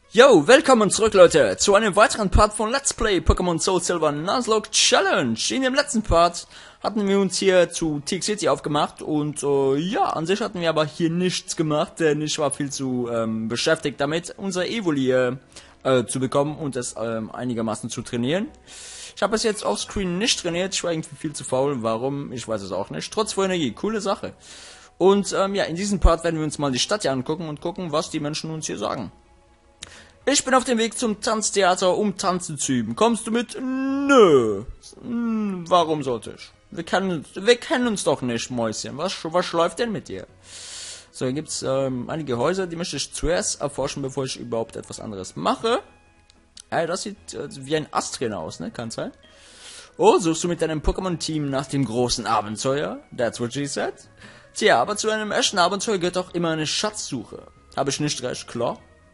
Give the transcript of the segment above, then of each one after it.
Yo, willkommen zurück Leute, zu einem weiteren Part von Let's Play Pokémon Soul Silver Nuzlocke Challenge. In dem letzten Part hatten wir uns hier zu Teak City aufgemacht und ja, an sich hatten wir aber hier nichts gemacht, denn ich war viel zu beschäftigt damit, unser Evoli zu bekommen und es einigermaßen zu trainieren. Ich habe es jetzt offscreen nicht trainiert, ich war irgendwie viel zu faul, warum, ich weiß es auch nicht. Trotz voller Energie, coole Sache. Und ja, in diesem Part werden wir uns mal die Stadt hier angucken und gucken, was die Menschen uns hier sagen. Ich bin auf dem Weg zum Tanztheater, um tanzen zu üben. Kommst du mit? Nö. Warum sollte ich? Wir kennen uns doch nicht, Mäuschen. Was läuft denn mit dir? So, hier gibt's einige Häuser, die möchte ich zuerst erforschen, bevor ich überhaupt etwas anderes mache. Das sieht wie ein Asttrainer aus, ne? Kann sein. Oh, suchst du mit deinem Pokémon-Team nach dem großen Abenteuer? That's what she said. Tja, aber zu einem echten Abenteuer gehört auch immer eine Schatzsuche. Habe ich nicht recht, klar?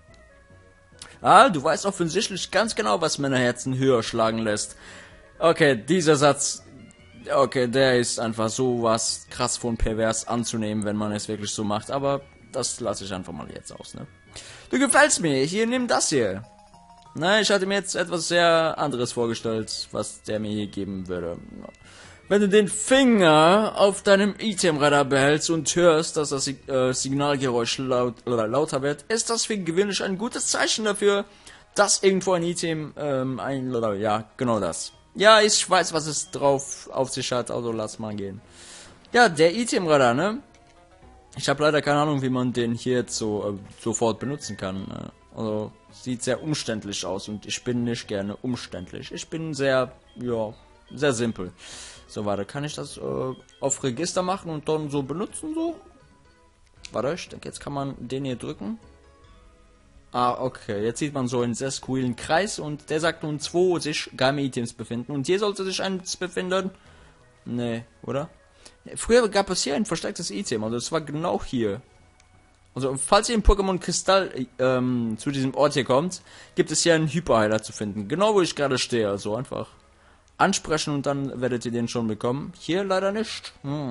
Ah, du weißt offensichtlich ganz genau, was Männerherzen höher schlagen lässt. Okay, dieser Satz, okay, der ist einfach so was krass von pervers anzunehmen, wenn man es wirklich so macht, aber das lasse ich einfach mal jetzt aus, ne? Du gefällst mir, hier, nimm das hier. Na, ich hatte mir jetzt etwas sehr anderes vorgestellt, was der mir hier geben würde. Wenn du den Finger auf deinem Itemradar behältst und hörst, dass das Signalgeräusch lauter wird, ist das für gewöhnlich ein gutes Zeichen dafür, dass irgendwo ein Item, ja, genau das. Ja, ich weiß, was es drauf auf sich hat, also lass mal gehen. Ja, der Itemradar, ne? Ich habe leider keine Ahnung, wie man den hier jetzt so sofort benutzen kann. Also, sieht sehr umständlich aus und ich bin nicht gerne umständlich. Ich bin sehr, ja, sehr simpel. So, warte, kann ich das auf Register machen und dann so benutzen, so? Warte, ich denke, jetzt kann man den hier drücken. Ah, okay, jetzt sieht man so einen sehr squealen Kreis und der sagt nun, wo sich geheime Items befinden. Und hier sollte sich eins befinden. Nee, oder? Früher gab es hier ein verstecktes Item, also es war genau hier. Also, falls ihr im Pokémon Kristall zu diesem Ort hier kommt, gibt es hier einen Hyperheiler zu finden. Genau, wo ich gerade stehe, also einfach ansprechen und dann werdet ihr den schon bekommen. Hier leider nicht.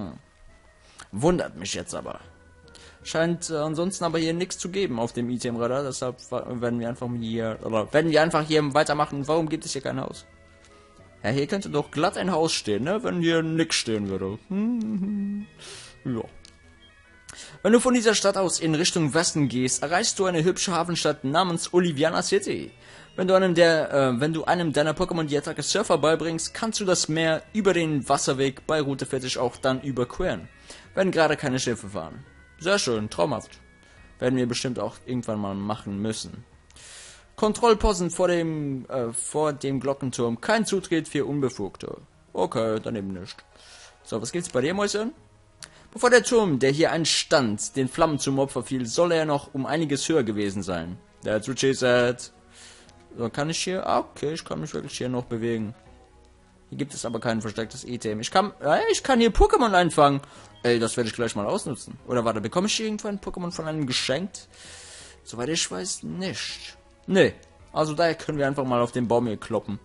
Wundert mich jetzt aber. Scheint ansonsten aber hier nichts zu geben auf dem Itemradar. Deshalb werden wir einfach hier weitermachen. Warum gibt es hier kein Haus? Ja, hier könnte doch glatt ein Haus stehen, ne? Wenn hier nix stehen würde. Ja. Wenn du von dieser Stadt aus in Richtung Westen gehst, erreichst du eine hübsche Hafenstadt namens Oliviana City. Wenn du einem deiner Pokémon die Attacke Surfer beibringst, kannst du das Meer über den Wasserweg bei Route 40 auch dann überqueren, wenn gerade keine Schiffe fahren. Sehr schön, traumhaft. Werden wir bestimmt auch irgendwann mal machen müssen. Kontrollposten vor dem Glockenturm. Kein Zutritt für Unbefugte. Okay, dann eben nicht. So, was gibt's bei dir, Mäuschen? Bevor der Turm, der hier einstand, den Flammen zum Opfer fiel, soll er noch um einiges höher gewesen sein. That's what she said. So, kann ich hier? Ah, okay, ich kann mich wirklich hier noch bewegen. Hier gibt es aber kein verstecktes Item. Ich kann hier Pokémon einfangen. Ey, das werde ich gleich mal ausnutzen. Oder warte, bekomme ich hier irgendwo ein Pokémon von einem geschenkt? Soweit ich weiß, nicht. Nee, also daher können wir einfach mal auf den Baum hier kloppen.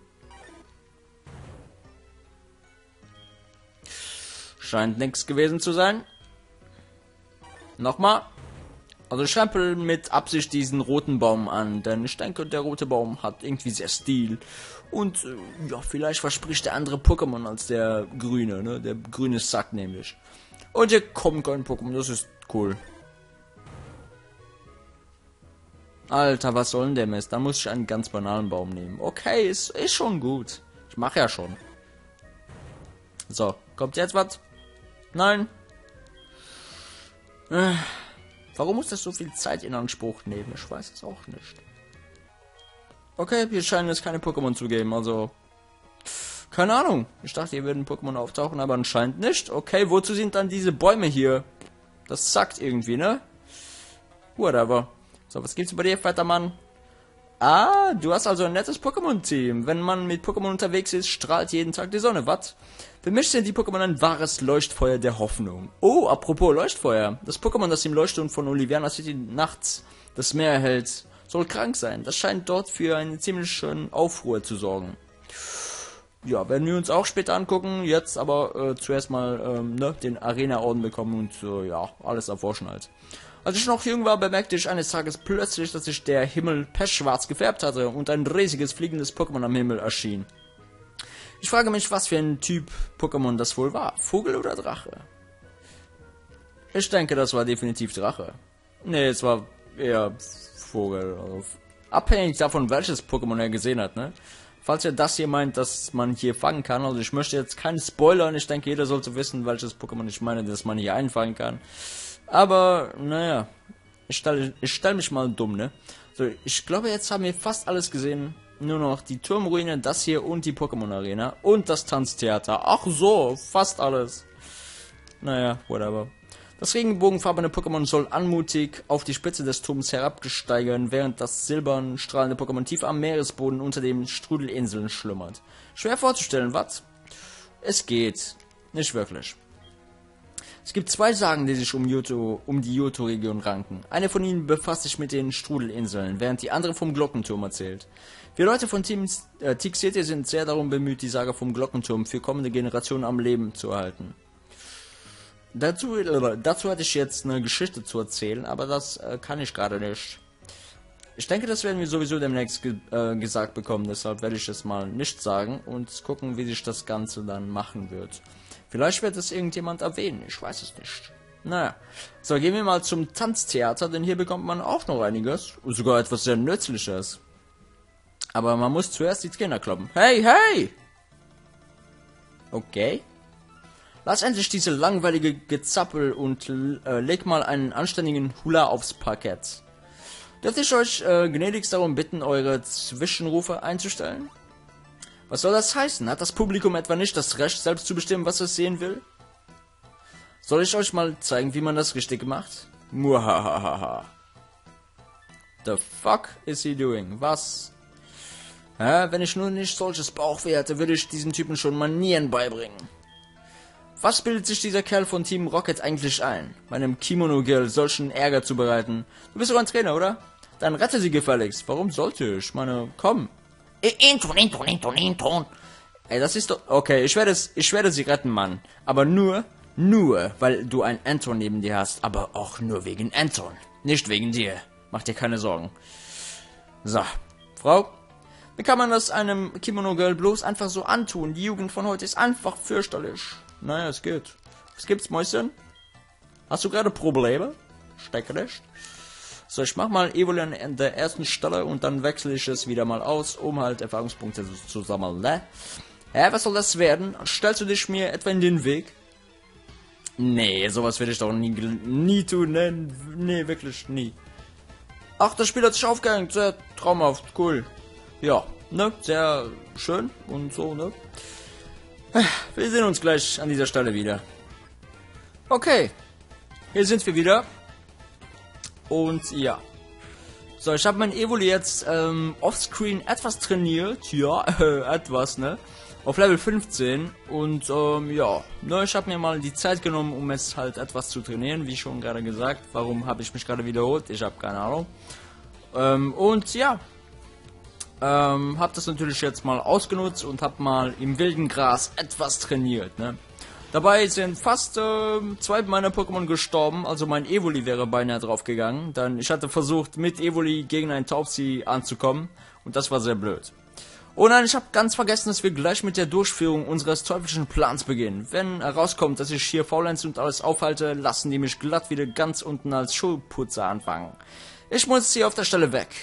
Scheint nichts gewesen zu sein. Nochmal. Also ich stempel mit Absicht diesen roten Baum an, denn ich denke, der rote Baum hat irgendwie sehr Stil. Und ja, vielleicht verspricht der andere Pokémon als der grüne, ne? Der grüne Sack nämlich. Und hier kommt kein Pokémon, das ist cool. Alter, was soll denn der Mist? Da muss ich einen ganz banalen Baum nehmen. Okay, ist schon gut. Ich mache ja schon. So, kommt jetzt was? Nein. Warum muss das so viel Zeit in Anspruch nehmen? Ich weiß es auch nicht. Okay, hier scheinen es keine Pokémon zu geben, also keine Ahnung. Ich dachte, hier würden Pokémon auftauchen, aber anscheinend nicht. Okay, wozu sind dann diese Bäume hier? Das sagt irgendwie, ne? Whatever. So, was gibt's bei dir, fetter Mann? Ah, du hast also ein nettes Pokémon-Team. Wenn man mit Pokémon unterwegs ist, strahlt jeden Tag die Sonne. Was? Für mich sind die Pokémon ein wahres Leuchtfeuer der Hoffnung. Oh, apropos Leuchtfeuer. Das Pokémon, das im Leuchtturm von Oliviana City nachts das Meer erhält, soll krank sein. Das scheint dort für einen ziemlich schönen Aufruhr zu sorgen. Ja, werden wir uns auch später angucken. Jetzt aber zuerst mal den Arena-Orden bekommen und ja, alles erforschen halt. Als ich noch jung war, bemerkte ich eines Tages plötzlich, dass sich der Himmel pechschwarz gefärbt hatte und ein riesiges fliegendes Pokémon am Himmel erschien. Ich frage mich, was für ein Typ Pokémon das wohl war. Vogel oder Drache? Ich denke, das war definitiv Drache. Nee, es war eher Vogel. Also abhängig davon, welches Pokémon er gesehen hat, ne? Falls ihr das hier meint, dass man hier fangen kann, also ich möchte jetzt keinen Spoilern, ich denke, jeder sollte wissen, welches Pokémon ich meine, dass man hier einfangen kann. Aber, naja, ich stell mich mal dumm, ne? So, ich glaube, jetzt haben wir fast alles gesehen. Nur noch die Turmruine, das hier und die Pokémon-Arena und das Tanztheater. Ach so, fast alles. Naja, whatever. Das regenbogenfarbene Pokémon soll anmutig auf die Spitze des Turms herabgesteigern, während das silbern strahlende Pokémon tief am Meeresboden unter den Strudelinseln schlummert. Schwer vorzustellen, was? Es geht. Nicht wirklich. Es gibt zwei Sagen, die sich um die Johto-Region ranken. Eine von ihnen befasst sich mit den Strudelinseln, während die andere vom Glockenturm erzählt. Wir Leute von Team Tick City sind sehr darum bemüht, die Sage vom Glockenturm für kommende Generationen am Leben zu erhalten. Dazu hatte ich jetzt eine Geschichte zu erzählen, aber das kann ich gerade nicht. Ich denke, das werden wir sowieso demnächst gesagt bekommen, deshalb werde ich es mal nicht sagen und gucken, wie sich das Ganze dann machen wird. Vielleicht wird es irgendjemand erwähnen, ich weiß es nicht. Naja, so gehen wir mal zum Tanztheater, denn hier bekommt man auch noch einiges, sogar etwas sehr Nützliches. Aber man muss zuerst die Trainer kloppen. Hey, hey! Okay. Lass endlich diese langweilige Gezappel und leg mal einen anständigen Hula aufs Parkett. Dürfte ich euch gnädigst darum bitten, eure Zwischenrufe einzustellen? Was soll das heißen? Hat das Publikum etwa nicht das Recht, selbst zu bestimmen, was es sehen will? Soll ich euch mal zeigen, wie man das richtig macht? Muahahaha. The fuck is he doing? Was? Wenn ich nur nicht solches Bauchweh hätte, würde ich diesem Typen schon Manieren beibringen. Was bildet sich dieser Kerl von Team Rocket eigentlich ein, meinem Kimono-Girl solchen Ärger zu bereiten? Du bist doch ein Trainer, oder? Dann rette sie gefälligst. Warum sollte ich? Ich meine, komm. Inton. Ey, das ist doch... Okay, ich werde sie retten, Mann. Aber nur, weil du ein Anton neben dir hast. Aber auch nur wegen Anton. Nicht wegen dir. Mach dir keine Sorgen. So, Frau... Wie kann man das einem Kimono-Girl bloß einfach so antun? Die Jugend von heute ist einfach fürchterlich. Naja, es geht. Was gibt's, Mäuschen? Hast du gerade Probleme? Stecke nicht. So, ich mach mal Evolution an der ersten Stelle und dann wechsle ich es wieder mal aus, um halt Erfahrungspunkte zu sammeln, ne? Was soll das werden? Stellst du dich mir etwa in den Weg? Nee, sowas werde ich doch nie tun, ne? Nee, wirklich nie. Ach, das Spiel hat sich aufgehängt, sehr traumhaft, cool. Ja, ne, sehr schön und so, ne. Wir sehen uns gleich an dieser Stelle wieder. Okay, hier sind wir wieder. Und ja. So, ich habe mein Evoli jetzt offscreen etwas trainiert. Ja, etwas, ne. Auf Level 15. Und ja, ne, ich habe mir mal die Zeit genommen, um es halt etwas zu trainieren. Wie schon gerade gesagt. Warum habe ich mich gerade wiederholt? Ich habe keine Ahnung. Und ja. Hab das natürlich jetzt mal ausgenutzt und hab mal im wilden Gras etwas trainiert, ne. Dabei sind fast zwei meiner Pokémon gestorben, also mein Evoli wäre beinahe drauf gegangen, denn ich hatte versucht mit Evoli gegen ein Taubsi anzukommen und das war sehr blöd. Oh nein, ich habe ganz vergessen, dass wir gleich mit der Durchführung unseres teuflischen Plans beginnen. Wenn herauskommt, dass ich hier faulenze und alles aufhalte, lassen die mich glatt wieder ganz unten als Schulputzer anfangen. Ich muss hier auf der Stelle weg.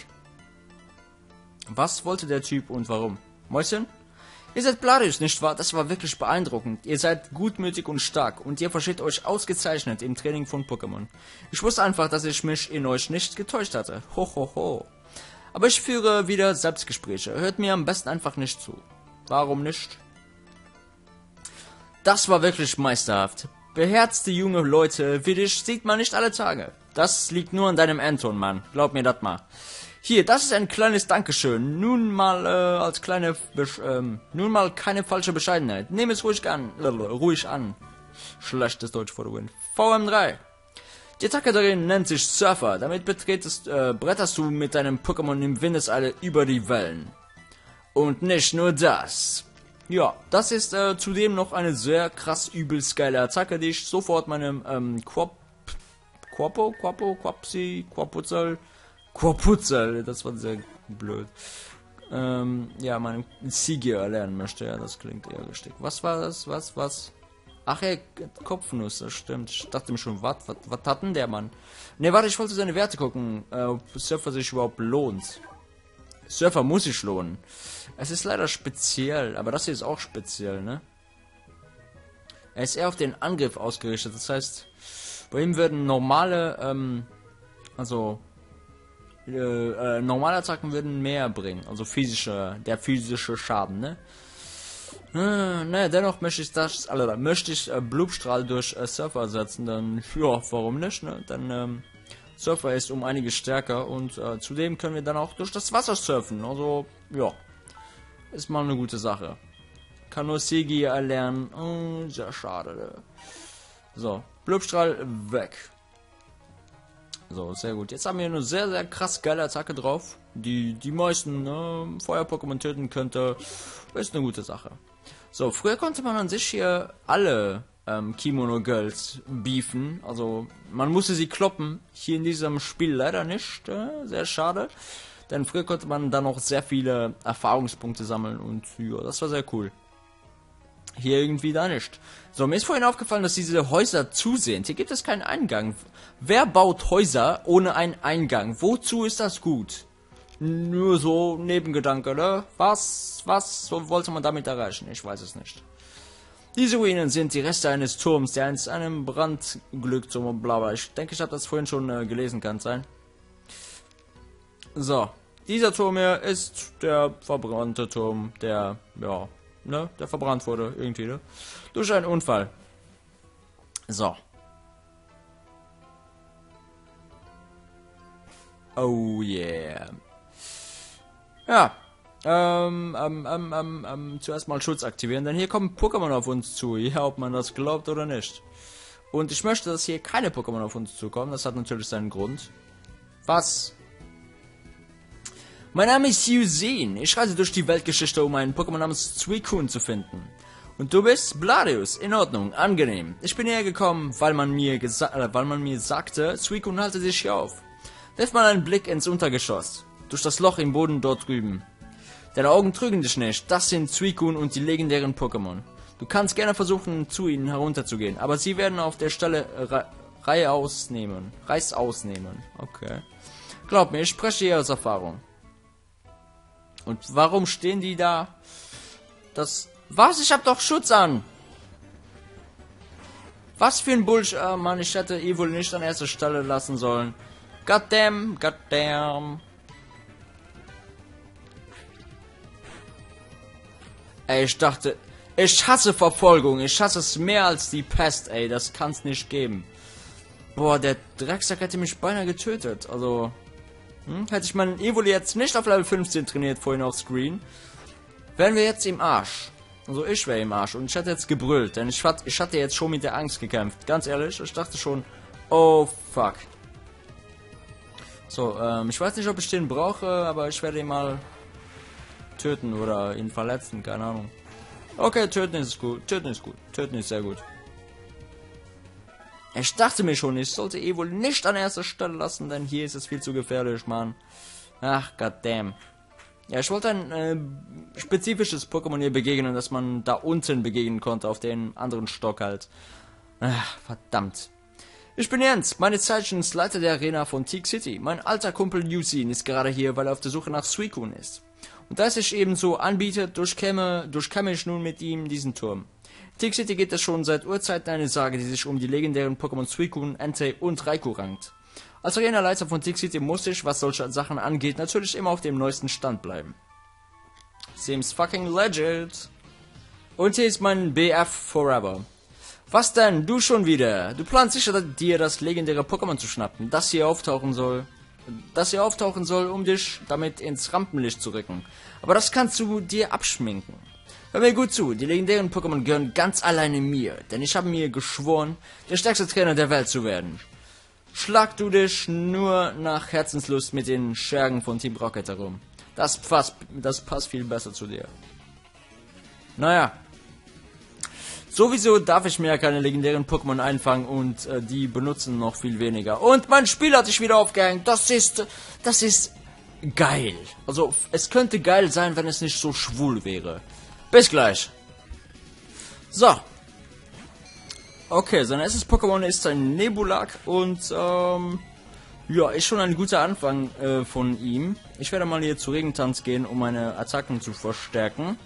Was wollte der Typ und warum? Mäuschen? Ihr seid Blarius, nicht wahr? Das war wirklich beeindruckend. Ihr seid gutmütig und stark und ihr versteht euch ausgezeichnet im Training von Pokémon. Ich wusste einfach, dass ich mich in euch nicht getäuscht hatte. Ho, ho, ho. Aber ich führe wieder Selbstgespräche. Hört mir am besten einfach nicht zu. Warum nicht? Das war wirklich meisterhaft. Beherzte junge Leute wie dich sieht man nicht alle Tage. Das liegt nur an deinem Anton, Mann. Glaub mir das mal. Hier, das ist ein kleines Dankeschön. Nun mal keine falsche Bescheidenheit. Nehm es ruhig an. Schlechtes Deutsch for the win. VM3. Die Attacke darin nennt sich Surfer. Damit bretterst du mit deinem Pokémon im Windeseile über die Wellen. Und nicht nur das. Ja, das ist zudem noch eine sehr krass übelst geile Attacke, die ich sofort meinem Quapsi, Quaputzel, das war sehr blöd. Ja, meinen Sieger erlernen möchte, ja, das klingt eher richtig. Was war das? Was? Ach ja, Kopfnuss, das stimmt. Ich dachte mir schon, was hat denn der Mann? Ne, warte, ich wollte seine Werte gucken, ob Surfer sich überhaupt lohnt. Surfer muss sich lohnen. Es ist leider speziell, aber das hier ist auch speziell, ne? Er ist eher auf den Angriff ausgerichtet, das heißt, bei ihm würden normale, normale Attacken würden mehr bringen, also der physische Schaden, ne? Naja, dennoch möchte ich Blubstrahl durch Surfer ersetzen, dann, ja, warum nicht, ne? Dann, Surfer ist um einiges stärker und zudem können wir dann auch durch das Wasser surfen, also, ja, ist mal eine gute Sache. Kann nur Sigi erlernen, oh, sehr schade, ne? So, Blubstrahl weg. So, sehr gut. Jetzt haben wir eine sehr, sehr krass geile Attacke drauf, die meisten Feuer-Pokémon töten könnte. Ist eine gute Sache. So, früher konnte man an sich hier alle Kimono Girls beefen. Also, man musste sie kloppen. Hier in diesem Spiel leider nicht. Sehr schade. Denn früher konnte man dann noch sehr viele Erfahrungspunkte sammeln. Und ja, das war sehr cool. Hier irgendwie da nicht. So, mir ist vorhin aufgefallen, dass diese Häuser zu sind. Hier gibt es keinen Eingang. Wer baut Häuser ohne einen Eingang? Wozu ist das gut? Nur so Nebengedanke, ne? Was so wollte man damit erreichen? Ich weiß es nicht. Diese Ruinen sind die Reste eines Turms, der einst einem Brandglück zum Blabla. Ich denke, ich habe das vorhin schon gelesen, kann es sein. So, dieser Turm hier ist der verbrannte Turm, der, ja, ne, der verbrannt wurde, irgendwie, ne? Durch einen Unfall. So. Oh yeah. Ja. Zuerst mal Schutz aktivieren, denn hier kommen Pokémon auf uns zu, ja, ob man das glaubt oder nicht. Und ich möchte, dass hier keine Pokémon auf uns zukommen, das hat natürlich seinen Grund. Was? Mein Name ist Yusin. Ich reise durch die Weltgeschichte, um einen Pokémon namens Suicune zu finden. Und du bist Bladius. In Ordnung, angenehm. Ich bin hierher gekommen, weil man mir sagte, Suicune halte sich hier auf. Wirf mal einen Blick ins Untergeschoss. Durch das Loch im Boden dort drüben. Deine Augen trügen dich nicht. Das sind Suicune und die legendären Pokémon. Du kannst gerne versuchen, zu ihnen herunterzugehen, aber sie werden auf der Stelle Reiß ausnehmen. Okay. Glaub mir, ich spreche hier aus Erfahrung. Und warum stehen die da? Was? Ich hab doch Schutz an! Was für ein Bullshit. Mann, ich hätte Evil nicht an erster Stelle lassen sollen. Goddamn. Ey, ich dachte... Ich hasse Verfolgung. Ich hasse es mehr als die Pest, ey. Das kann's nicht geben. Boah, der Drecksack hätte mich beinahe getötet. Also... hätte ich meinen Evoli jetzt nicht auf Level 15 trainiert vorhin auf Screen, wären wir jetzt im Arsch. Also ich wäre im Arsch und ich hätte jetzt gebrüllt, denn ich hatte jetzt schon mit der Angst gekämpft. Ganz ehrlich, ich dachte schon, oh fuck. So, ich weiß nicht, ob ich den brauche, aber ich werde ihn mal töten oder ihn verletzen, keine Ahnung. Okay, töten ist gut, töten ist sehr gut. Ich dachte mir schon, ich sollte wohl nicht an erster Stelle lassen, denn hier ist es viel zu gefährlich, Mann. Ach, goddamn. Ja, ich wollte ein spezifisches Pokémon hier begegnen, das man da unten begegnen konnte, auf den anderen Stock halt. Ach, verdammt. Ich bin Jens, meine Zeichens Leiter der Arena von Teak City. Mein alter Kumpel Yusin ist gerade hier, weil er auf der Suche nach Suicune ist. Und da es sich ebenso anbietet, durchkämme ich nun mit ihm diesen Turm. Teak City gibt es schon seit Urzeiten eine Sage, die sich um die legendären Pokémon Suicune, Entei und Raikou rankt. Als Arena-Leiter von Teak City muss ich, was solche Sachen angeht, natürlich immer auf dem neuesten Stand bleiben. Seems fucking legit. Und hier ist mein BF Forever. Was denn? Du schon wieder? Du planst sicher, dir das legendäre Pokémon zu schnappen, das hier auftauchen soll, um dich damit ins Rampenlicht zu rücken. Aber das kannst du dir abschminken. Hör mir gut zu, die legendären Pokémon gehören ganz alleine mir, denn ich habe mir geschworen, der stärkste Trainer der Welt zu werden. Schlag du dich nur nach Herzenslust mit den Schergen von Team Rocket herum. Das passt viel besser zu dir. Naja. Sowieso darf ich mir ja keine legendären Pokémon einfangen und die benutzen noch viel weniger. Und mein Spiel hat sich wieder aufgehängt. Das ist geil. Also, es könnte geil sein, wenn es nicht so schwul wäre. Bis gleich. So. Okay, sein erstes Pokémon ist ein Nebulak und ja, ist schon ein guter Anfang von ihm. Ich werde mal hier zu Regentanz gehen, um meine Attacken zu verstärken.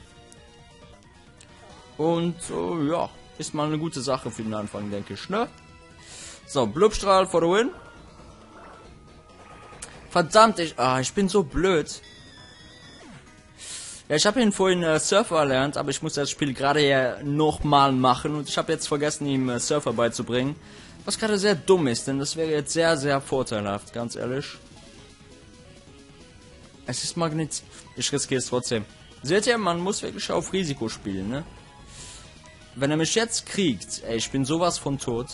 Und ja, ist mal eine gute Sache für den Anfang, denke ich, ne? So, Blubstrahl for the win. Verdammt, ich bin so blöd. Ja, ich habe ihn vorhin Surfer erlernt, aber ich muss das Spiel gerade ja nochmal machen und ich habe jetzt vergessen, ihm Surfer beizubringen. Was gerade sehr dumm ist, denn das wäre jetzt sehr, sehr vorteilhaft, ganz ehrlich. Es ist Magnet. Ich riskiere es trotzdem. Seht ihr, man muss wirklich auf Risiko spielen, ne? Wenn er mich jetzt kriegt, ey, ich bin sowas von tot.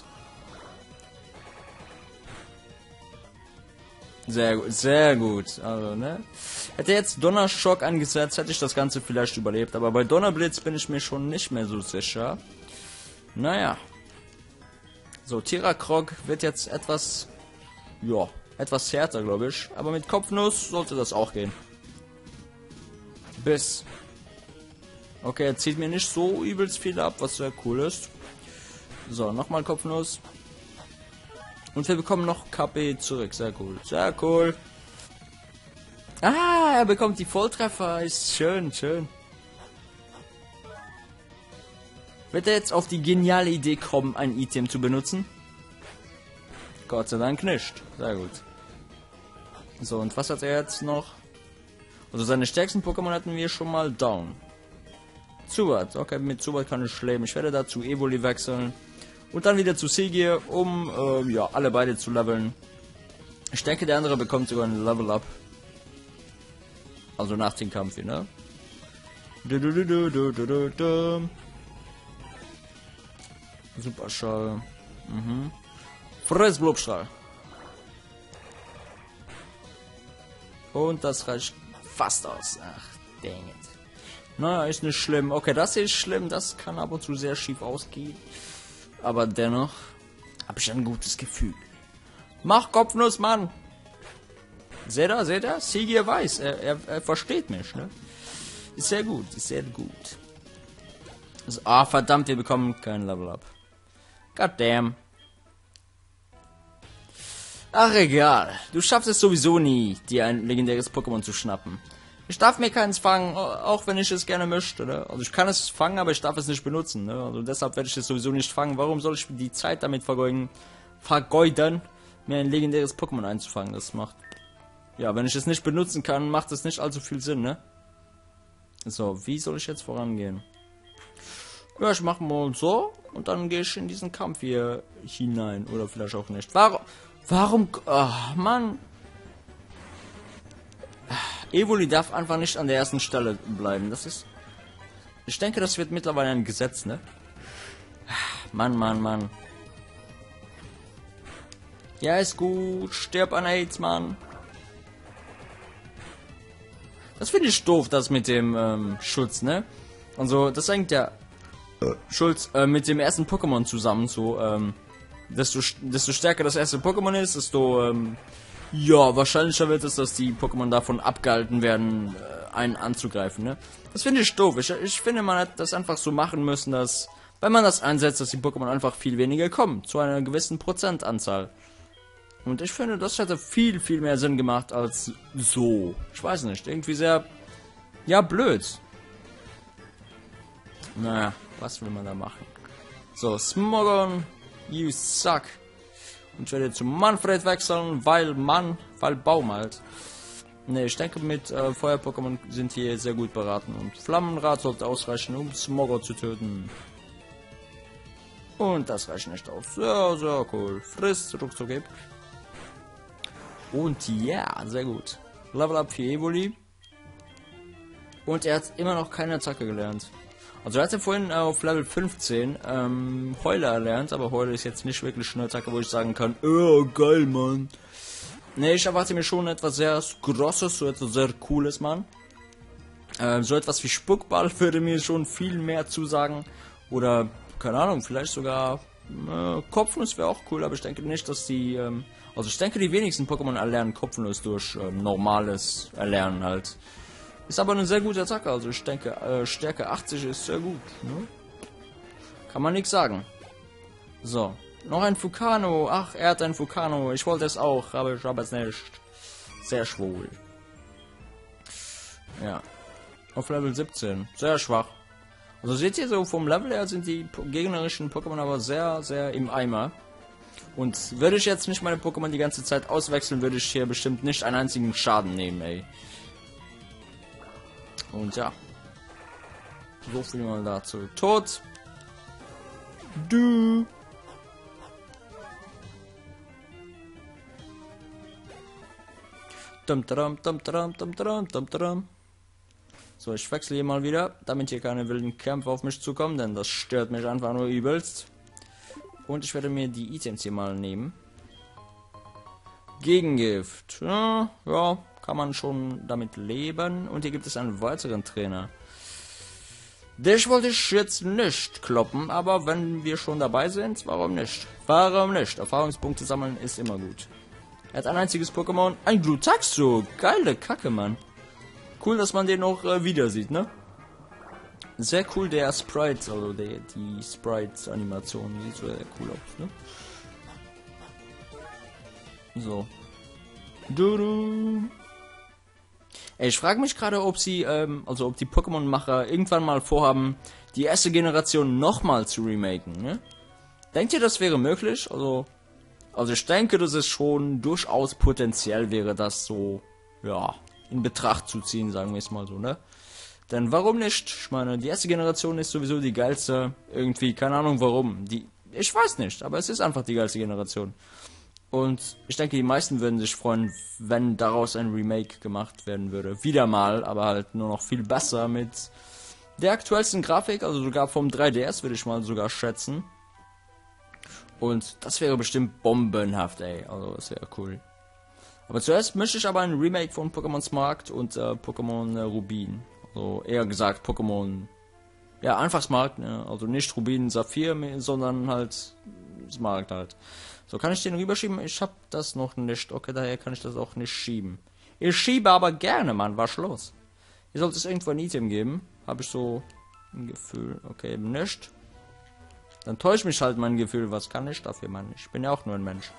Sehr gut, sehr gut. Also, ne? Hätte jetzt Donnerschock angesetzt, hätte ich das Ganze vielleicht überlebt. Aber bei Donnerblitz bin ich mir schon nicht mehr so sicher. Naja. So, Tirakrog wird jetzt etwas, ja, etwas härter, glaube ich. Aber mit Kopfnuss sollte das auch gehen. Biss. Okay, er zieht mir nicht so übelst viel ab, was sehr cool ist. So, nochmal Kopfnuss. Und wir bekommen noch KP zurück. Sehr cool. Sehr cool. Ah, er bekommt die Volltreffer. Ist schön, schön. Wird er jetzt auf die geniale Idee kommen, ein Item zu benutzen? Gott sei Dank nicht. Sehr gut. So, und was hat er jetzt noch? Also seine stärksten Pokémon hatten wir schon mal down. Zubat. Okay, mit Zubat kann ich leben. Ich werde dazu Evoli wechseln. Und dann wieder zu Sigier, um ja, alle beide zu leveln. Ich denke, der andere bekommt sogar ein Level Up. Also nach dem Kampf hier, ne? Superschall. Fressblubstrahl. Und das reicht fast aus. Ach, dang it. Naja, ist nicht schlimm. Okay, das ist schlimm. Das kann ab und zu sehr schief ausgehen. Aber dennoch habe ich ein gutes Gefühl. Mach Kopfnuss, Mann! Seht ihr, seht ihr? Sigier weiß. Er versteht mich, ne? Ist sehr gut, ist sehr gut. Also, verdammt, wir bekommen kein Level Up. God damn. Ach, egal. Du schaffst es sowieso nie, dir ein legendäres Pokémon zu schnappen. Ich darf mir keins fangen, auch wenn ich es gerne möchte, ne? Also ich kann es fangen, aber ich darf es nicht benutzen, ne? Also deshalb werde ich es sowieso nicht fangen. Warum soll ich die Zeit damit vergeuden, mir ein legendäres Pokémon einzufangen? Das macht... Ja, wenn ich es nicht benutzen kann, macht es nicht allzu viel Sinn, ne? So, wie soll ich jetzt vorangehen? Ja, ich mache mal so und dann gehe ich in diesen Kampf hier hinein. Oder vielleicht auch nicht. Warum? Ach, Mann. Evoli darf einfach nicht an der ersten Stelle bleiben. Das ist... Ich denke, das wird mittlerweile ein Gesetz, ne? Mann. Ja, ist gut. Stirb an AIDS, Mann. Das finde ich doof, das mit dem Schutz, ne? Also, das hängt ja Schutz mit dem ersten Pokémon zusammen. So, desto stärker das erste Pokémon ist, desto ja, wahrscheinlicher wird es, dass die Pokémon davon abgehalten werden, einen anzugreifen, ne? Das finde ich doof. Ich finde, man hat das einfach so machen müssen, dass, wenn man das einsetzt, dass die Pokémon einfach viel weniger kommen. Zu einer gewissen Prozentanzahl. Und ich finde, das hätte viel, viel mehr Sinn gemacht als so. Ich weiß nicht, irgendwie sehr, ja, blöd. Naja, was will man da machen? So, Smogon, you suck. Und ich werde zu Manfred wechseln, weil Baum halt. Ne, ich denke, mit Feuer-Pokémon sind hier sehr gut beraten. Und Flammenrad sollte ausreichen, um Smogon zu töten. Und das reicht nicht aus. Sehr, sehr cool. Friss, ruckzuck. Und ja, sehr gut. Level Up für Evoli. Und er hat immer noch keine Attacke gelernt. Also er hatte vorhin auf Level 15 Heuler erlernt, aber Heuler ist jetzt nicht wirklich eine Attacke, wo ich sagen kann, oh geil, Mann. Ne, ich erwarte mir schon etwas sehr Grosses, so etwas sehr Cooles, Mann. So etwas wie Spuckball würde mir schon viel mehr zusagen. Oder keine Ahnung, vielleicht sogar Kopfnuss wäre auch cool, aber ich denke nicht, dass die, also ich denke, die wenigsten Pokémon erlernen Kopfnuss durch normales Erlernen halt. Ist aber eine sehr gute Attacke, also ich denke, Stärke 80 ist sehr gut, ne? Kann man nichts sagen. So, noch ein Fukano. Ach, er hat ein Fukano. Ich wollte es auch, aber ich habe es nicht. Sehr schwul. Ja. Auf Level 17. Sehr schwach. Also seht ihr, so vom Level her sind die gegnerischen Pokémon aber sehr, sehr im Eimer. Und würde ich jetzt nicht meine Pokémon die ganze Zeit auswechseln, würde ich hier bestimmt nicht einen einzigen Schaden nehmen, ey. Und ja. So viel mal dazu. Tot. Du. So, ich wechsle hier mal wieder, damit hier keine wilden Kämpfe auf mich zukommen, denn das stört mich einfach nur übelst. Und ich werde mir die Items hier mal nehmen. Gegengift. Ja, kann man schon damit leben. Und hier gibt es einen weiteren Trainer. Dich wollte ich jetzt nicht kloppen, aber wenn wir schon dabei sind, warum nicht? Warum nicht? Erfahrungspunkte sammeln ist immer gut. Er hat ein einziges Pokémon, ein Glutaxo. Geile Kacke, Mann. Cool, dass man den noch wieder sieht, ne? Sehr cool, der Sprite, also die Sprite-Animation sieht sehr cool aus, ne? So. Ey, ich frage mich gerade, ob sie, also ob die Pokémon-Macher irgendwann mal vorhaben, die erste Generation nochmal zu remaken, ne? Denkt ihr, das wäre möglich? Also ich denke, dass es schon durchaus potenziell wäre, das so, ja, in Betracht zu ziehen, sagen wir es mal so, ne? Denn warum nicht? Ich meine, die erste Generation ist sowieso die geilste, irgendwie, keine Ahnung warum. Ich weiß nicht, aber es ist einfach die geilste Generation. Und ich denke, die meisten würden sich freuen, wenn daraus ein Remake gemacht werden würde. Wieder mal, aber halt nur noch viel besser mit der aktuellsten Grafik, also sogar vom 3DS würde ich mal sogar schätzen. Und das wäre bestimmt bombenhaft, ey. Also das wäre cool. Aber zuerst möchte ich aber ein Remake von Pokémon Smart und Pokémon Rubin. Also eher gesagt Pokémon, ja, einfach Smart, ne? Also nicht Rubin Saphir, sondern halt Smart halt. So, kann ich den rüberschieben? Ich hab das noch nicht. Okay, daher kann ich das auch nicht schieben. Ich schiebe aber gerne, Mann. Was los? Hier sollte es irgendwo ein Item geben. Habe ich so ein Gefühl. Okay, eben nicht. Dann täuscht mich halt mein Gefühl. Was kann ich dafür, Mann? Ich bin ja auch nur ein Mensch.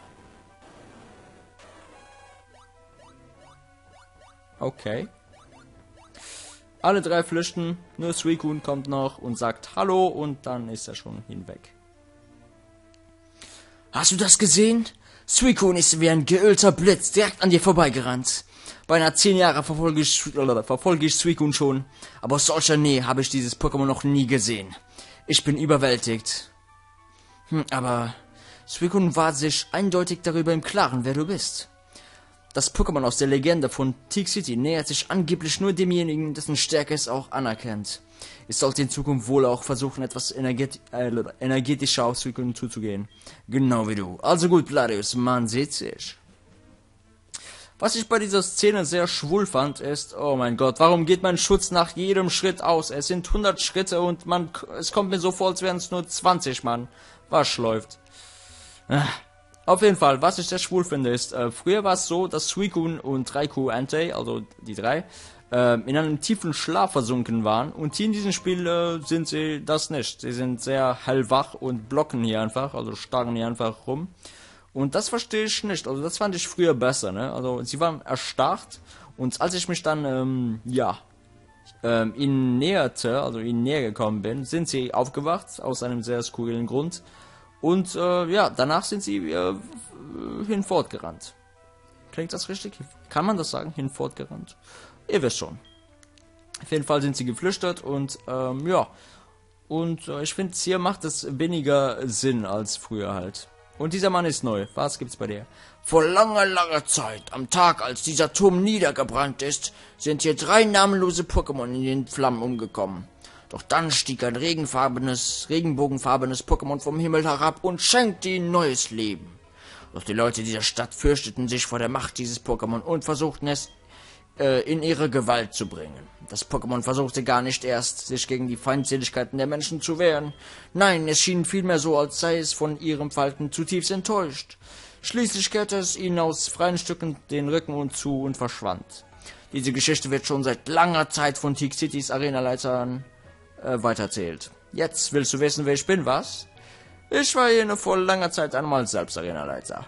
Okay. Alle drei flüchten. Nur Suicune kommt noch und sagt Hallo und dann ist er schon hinweg. Hast du das gesehen? Suicune ist wie ein geölter Blitz direkt an dir vorbeigerannt. Beinahe 10 Jahre verfolge ich Suicune schon, aber aus solcher Nähe habe ich dieses Pokémon noch nie gesehen. Ich bin überwältigt. Aber Suicune war sich eindeutig darüber im Klaren, wer du bist. Das Pokémon aus der Legende von Teak City nähert sich angeblich nur demjenigen, dessen Stärke es auch anerkennt. Es sollte in Zukunft wohl auch versuchen, etwas energetischer auf Suicune zuzugehen. Genau wie du. Also gut, Gladius, man sieht sich. Was ich bei dieser Szene sehr schwul fand, ist, oh mein Gott, warum geht mein Schutz nach jedem Schritt aus? Es sind 100 Schritte und es kommt mir so vor, als wären es nur 20, Mann. Was läuft? Auf jeden Fall, was ich sehr schwul finde, ist, früher war es so, dass Suicune und Raikou Entei, also die drei, in einem tiefen Schlaf versunken waren. Und hier in diesem Spiel sind sie das nicht. Sie sind sehr hellwach und blocken hier einfach, also starren hier einfach rum. Und das verstehe ich nicht. Also das fand ich früher besser, ne? Also sie waren erstarrt. Und als ich mich dann, ihnen näherte, also ihnen näher gekommen bin, sind sie aufgewacht, aus einem sehr skurrilen Grund. Und danach sind sie hinfortgerannt. Klingt das richtig? Kann man das sagen? Hinfortgerannt? Ihr wisst schon. Auf jeden Fall sind sie geflüchtet und ich finde, hier macht es weniger Sinn als früher halt. Und dieser Mann ist neu. Was gibt's bei dir? Vor langer, langer Zeit, am Tag, als dieser Turm niedergebrannt ist, sind hier 3 namenlose Pokémon in den Flammen umgekommen. Doch dann stieg ein regenbogenfarbenes Pokémon vom Himmel herab und schenkte ihnen neues Leben. Doch die Leute dieser Stadt fürchteten sich vor der Macht dieses Pokémon und versuchten es in ihre Gewalt zu bringen. Das Pokémon versuchte gar nicht erst, sich gegen die Feindseligkeiten der Menschen zu wehren. Nein, es schien vielmehr so, als sei es von ihrem Verhalten zutiefst enttäuscht. Schließlich kehrte es ihnen aus freien Stücken den Rücken zu und verschwand. Diese Geschichte wird schon seit langer Zeit von Teak Citys Arenaleitern weitererzählt. Jetzt willst du wissen, wer ich bin, was? Ich war hier vor langer Zeit einmal selbst Arenaleiter.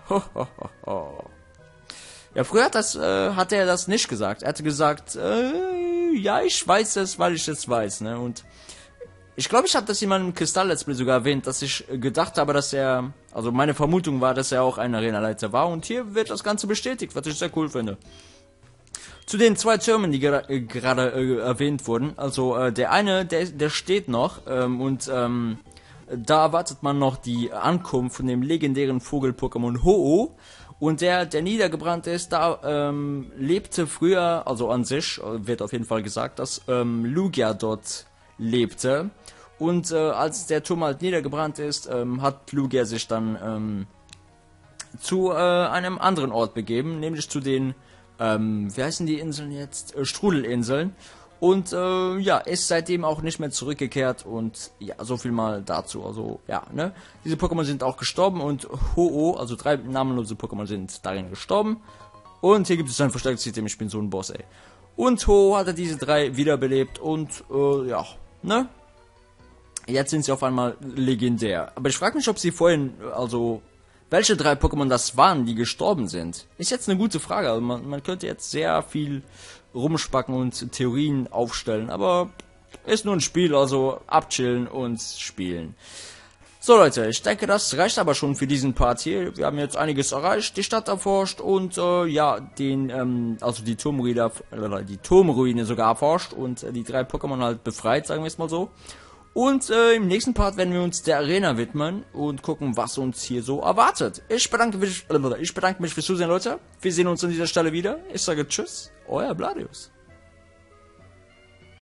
Ja, früher hatte er das nicht gesagt. Er hatte gesagt, ja, ich weiß es, weil ich es weiß, ne? Und ich glaube, ich habe das in meinem Kristall-Let's Play sogar erwähnt, dass ich gedacht habe, dass er, also meine Vermutung war, dass er auch ein Arenaleiter war. Und hier wird das Ganze bestätigt, was ich sehr cool finde. Zu den zwei Türmen, die gerade erwähnt wurden, also der eine, der steht noch da erwartet man noch die Ankunft von dem legendären Vogel-Pokémon Ho-Oh. Und der niedergebrannt ist, da lebte früher, also an sich, wird auf jeden Fall gesagt, dass Lugia dort lebte. Und als der Turm halt niedergebrannt ist, hat Lugia sich dann zu einem anderen Ort begeben, nämlich zu den, wie heißen die Inseln jetzt? Strudelinseln. Und ja, ist seitdem auch nicht mehr zurückgekehrt und ja, so viel mal dazu. Also ja, ne? Diese Pokémon sind auch gestorben und Ho-Oh, also 3 namenlose Pokémon sind darin gestorben. Und hier gibt es ein verstärktes System, ich bin so ein Boss, ey. Und Ho-Oh hatte diese 3 wiederbelebt und ja, ne? Jetzt sind sie auf einmal legendär. Aber ich frage mich, ob sie vorhin, also welche 3 Pokémon das waren, die gestorben sind. Ist jetzt eine gute Frage. Also man könnte jetzt sehr viel rumspacken und Theorien aufstellen, aber ist nur ein Spiel, also abchillen und spielen. So Leute, ich denke, das reicht aber schon für diesen Part hier. Wir haben jetzt einiges erreicht, die Stadt erforscht und ja, also die Turmruine sogar erforscht und die 3 Pokémon halt befreit, sagen wir es mal so. Und im nächsten Part werden wir uns der Arena widmen und gucken, was uns hier so erwartet. Ich bedanke mich fürs Zusehen, Leute. Wir sehen uns an dieser Stelle wieder. Ich sage Tschüss, euer Bladius.